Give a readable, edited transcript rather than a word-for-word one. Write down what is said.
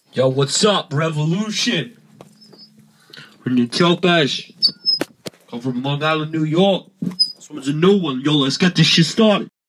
Yo, what's up, Revolution? When you Chopesh. Come from Long Island, New York. This one's a new one. Yo, let's get this shit started.